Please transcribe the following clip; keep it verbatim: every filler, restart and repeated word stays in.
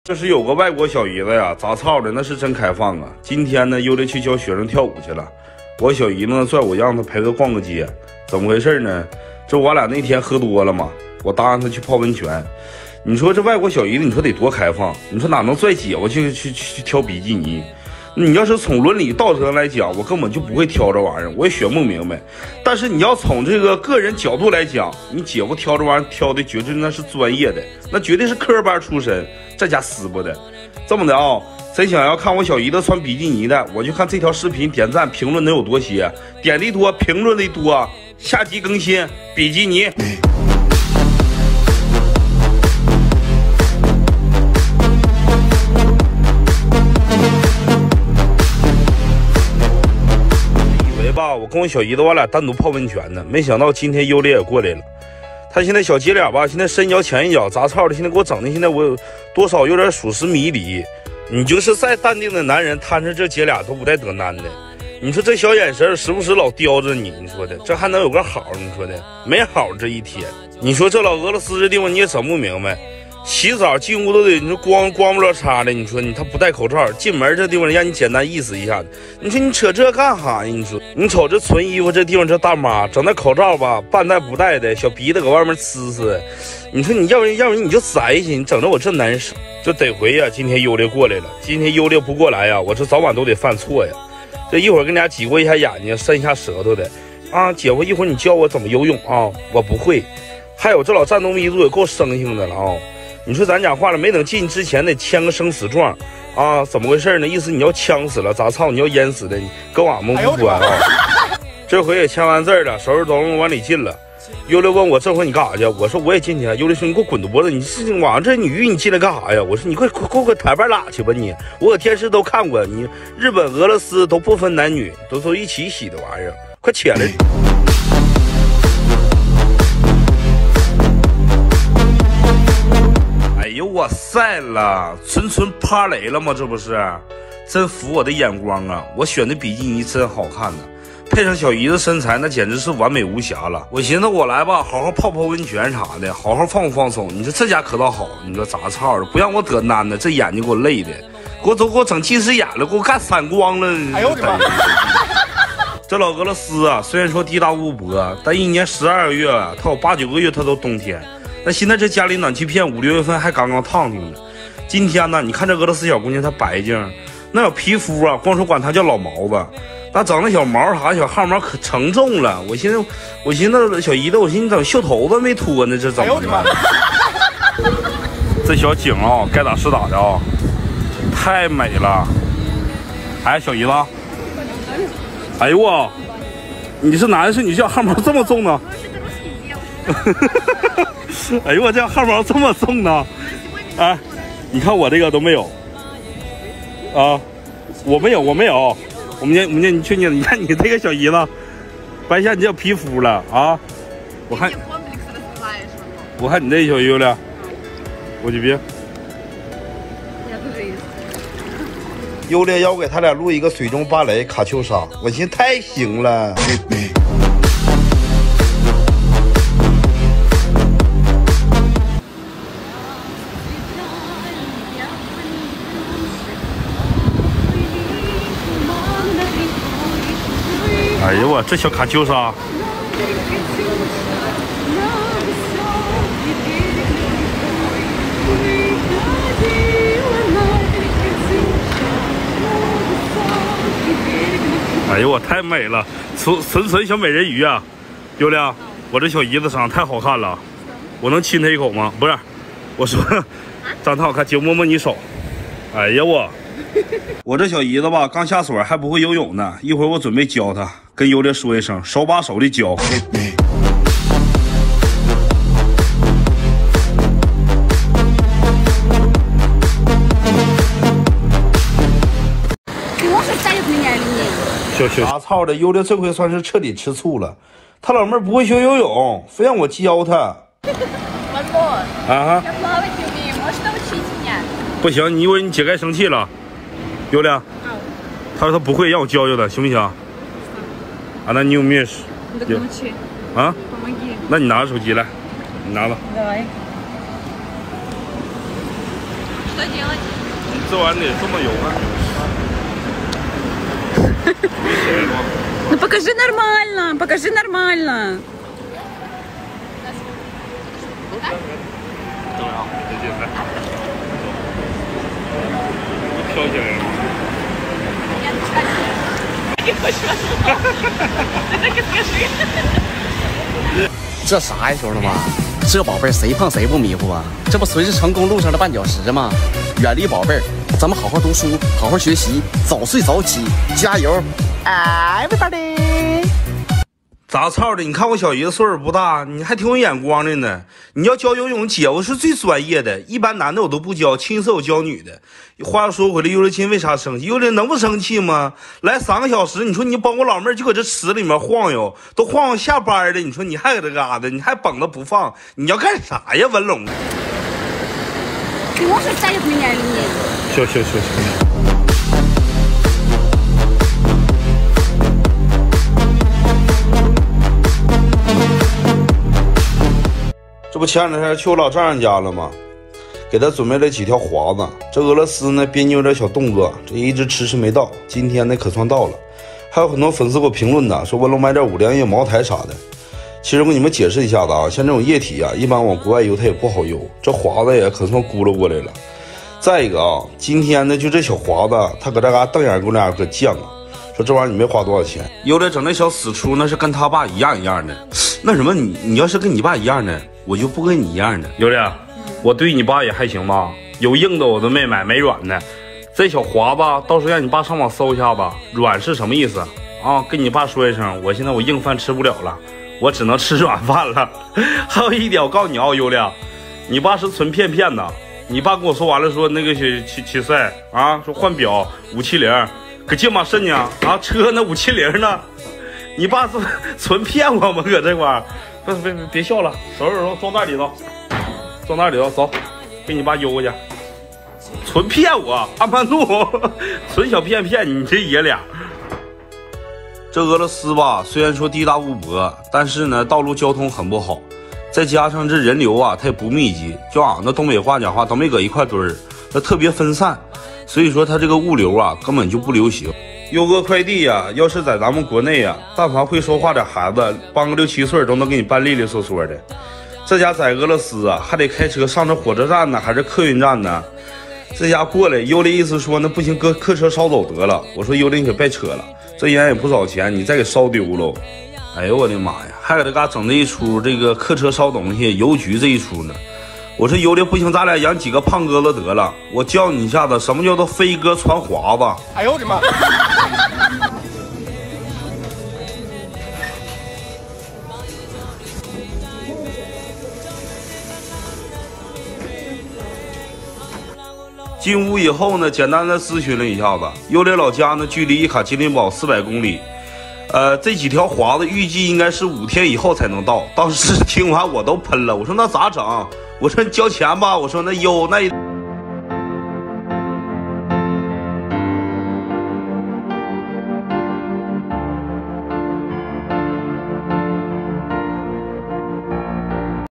这是有个外国小姨子呀，咋操的？那是真开放啊！今天呢，优丽去教学生跳舞去了。我小姨子呢拽我让她陪她逛个街，怎么回事呢？这我俩那天喝多了嘛，我答应她去泡温泉。你说这外国小姨子，你说得多开放？你说哪能拽姐夫去去去挑比基尼？你要是从伦理道德上来讲，我根本就不会挑这玩意儿，我也学不明白。但是你要从这个个人角度来讲，你姐夫挑这玩意儿挑的绝对那是专业的，那绝对是科班出身，这家撕巴的。这么的啊、哦，谁想要看我小姨子穿比基尼的，我就看这条视频点赞评论能有多些，点的多评论的多，下集更新比基尼。吧，我跟我小姨子我俩单独泡温泉呢，没想到今天优丽也过来了。她现在小姐俩吧，现在深脚前一脚杂操的，现在给我整的，现在我有多少有点属实迷离。你就是再淡定的男人，摊着这姐俩都不带得难的。你说这小眼神时不时老叼着你，你说的这还能有个好？你说的没好这一天。你说这老俄罗斯这地方你也整不明白。洗澡进屋都得你说光光不着叉的，你说你他不戴口罩进门，这地方让你简单意思一下子，你说你扯这干哈呀？你说你瞅这纯衣服这地方这大妈整那口罩吧，半戴不戴的，小鼻子搁外面呲呲，你说你要不然要不然你就塞去，你整着我这难受，就得回呀。今天优丽过来了，今天优丽不过来呀，我这早晚都得犯错呀。这一会儿跟人家挤过一下眼睛，伸一下舌头的啊，姐夫一会儿你教我怎么游泳啊，我不会。还有这老战斗民族也够生性的了啊。你说咱讲话了，没等进之前得签个生死状啊？怎么回事呢？意思你要呛死了，咋操？你要淹死的，你跟俺们无关啊！这回也签完字了，手都往里进了。优丽问我这回你干啥去？我说我也进去。优丽说你给我滚犊子！你是往这女你进来干啥呀？我说你快快快快台边拉去吧你！我搁电视都看过，你日本、俄罗斯都不分男女，都都一起洗的玩意儿，快起来！哎呦哇塞了，纯纯趴雷了吗？这不是，真服我的眼光啊！我选的比基尼真好看呢，配上小姨子身材，那简直是完美无瑕了。我寻思我来吧，好好泡泡温泉啥的，好好放放松。你说这家可倒好，你说咋操的，不让我得难的，这眼睛给我累的，给我都给我整近视眼了，给我干散光了。哎呦我的妈！这老俄罗斯啊，虽然说地大物博，但一年十二个月啊，他有八九个月他都冬天。那现在这家里暖气片五六月份还刚刚烫挺呢。今天呢，你看这俄罗斯小姑娘她白净，那有皮肤啊，光说管她叫老毛子，那整那小毛啥小汗毛可承重了。我寻思，我寻思小姨子，我寻思你怎么袖头子没脱呢？这怎么的？这小景啊，该咋是咋的啊，太美了。哎，小姨子，哎呦我，你是男是女叫汗毛这么重呢？哎呦我这汗毛这么重呢！哎，你看我这个都没有啊，我没有，我没有。我们家我们家你去你你看你这个小姨子，白下你这皮肤了啊！我看，我看你这小姨子，我这边。优烈要我给他俩录一个水中芭蕾卡秋莎，我寻思太行了。哎呦我这小卡秋莎，哎呦我太美了，纯纯纯小美人鱼啊！优亮，我这小姨子长得太好看了，我能亲她一口吗？不是，我说长得好看，姐摸摸你手。哎呀我。我这小姨子吧，刚下水还不会游泳呢，一会儿我准备教她，跟优烈说一声，手把手的教。小小啥操的，优烈这回算是彻底吃醋了，他老妹儿不会学游泳，非让我教她。啊哈！不行，你一会儿你姐该生气了。优亮，他说他不会，让我教教他，行不行？啊，那你有面试？啊？那你拿着手机来，你拿吧。Что делать? 这玩意得这么油吗？ Ну покажи нормально, покажи нормально. 怎么样？这现在飘起来了吗？ 这啥呀，兄弟们？这宝贝儿谁碰谁不迷糊啊？这不纯是成功路上的绊脚石吗？远离宝贝儿，咱们好好读书，好好学习，早睡早起，加油 ，everybody！ 咋操的？你看我小姨子岁数不大，你还挺有眼光的呢。你要教游泳，姐我是最专业的，一般男的我都不教，青色我教女的。话说回来，尤丽琴为啥生气？尤丽能不生气吗？来三个小时，你说你帮我老妹儿就搁这池里面晃悠，都晃悠下班了，你说你还搁这嘎达，你还绷着不放，你要干啥呀，文龙？ Ты можешь встать от меня или нет? Все, все, все, все. 这不前两天去我老丈人家了吗？给他准备了几条华子。这俄罗斯呢，别扭点小动作，这一直迟迟没到。今天呢，可算到了。还有很多粉丝给我评论的，说文龙买点五粮液、茅台啥的。其实我给你们解释一下子啊，像这种液体啊，一般往国外邮它也不好邮，这华子也可算咕噜过来了。再一个啊，今天呢，就这小华子，他搁这嘎瞪眼给我俩搁犟啊，说这玩意儿你没花多少钱，有的整那小死出那是跟他爸一样一样的。那什么，你你要是跟你爸一样的，我就不跟你一样的。有的，我对你爸也还行吧，有硬的我都没买，没软的。这小华子到时候让你爸上网搜一下吧，软是什么意思啊？跟你爸说一声，我现在我硬饭吃不了了。 我只能吃软饭了。还有一点，我告诉你啊，优亮，你爸是纯骗骗的。你爸跟我说完了，说那个七七七赛啊，说换表五七零，搁金马肾呢啊，车那五七零呢。你爸是纯骗我们搁这块儿，别别别别笑了，手手手装袋里头，装袋里头，走，给你爸邮过去。纯骗我，阿曼怒，纯小骗骗你这爷俩。 这俄罗斯吧，虽然说地大物博，但是呢，道路交通很不好，再加上这人流啊，它也不密集，就俺那东北话讲话，都没搁一块堆儿，它特别分散，所以说它这个物流啊，根本就不流行。优哥快递呀、啊，要是在咱们国内啊，但凡会说话的孩子，帮个六七岁都能给你办利利索索的。这家在俄罗斯啊，还得开车上这火车站呢，还是客运站呢？这家过来，优的意思说，那不行，搁客车捎走得了。我说优的你可别扯了。 这烟也不少钱，你再给烧丢喽！哎呦我的妈呀，还搁这嘎整这一出，这个客车烧东西，邮局这一出呢。我说邮的不行，咱俩养几个胖哥子得了。我教你一下子，什么叫做飞鸽传华子？哎呦我的妈！进屋以后呢，简单的咨询了一下子，优烈老家呢距离伊卡捷琳堡四百公里，呃，这几条华子预计应该是五天以后才能到。当时听完我都喷了，我说那咋整？我说交钱吧，我说那优那。